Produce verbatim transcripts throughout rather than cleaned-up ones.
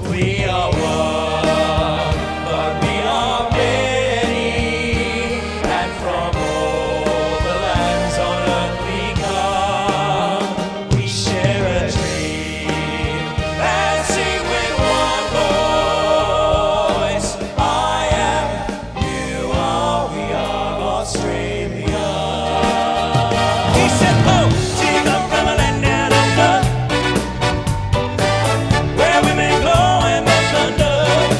We are one, but we are many, and from all the lands on earth we come. We share a dream and sing with one voice. I am, you are, we are Australia. He said, oh, do you come from a land down under, where women glow and men thunder?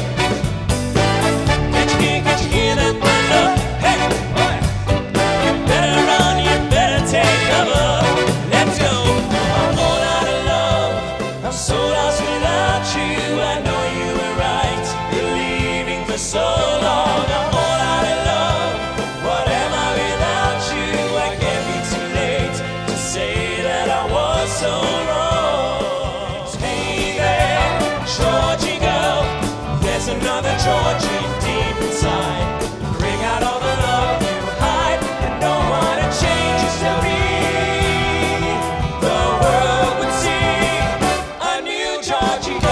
Can't you hear, can't you hear that thunder? Hey, boy, you better run, you better take cover. Let's go. I'm all out of love, I'm so lost without you. I know you were right, you're leaving for so long. I'm all out of love, what am I without you? I can't be too late to say that I was so wrong. Hey there, Georgie girl, there's another Georgie deep inside. Bring out all the love you hide, and don't wanna change your story. The world would see a new Georgie girl.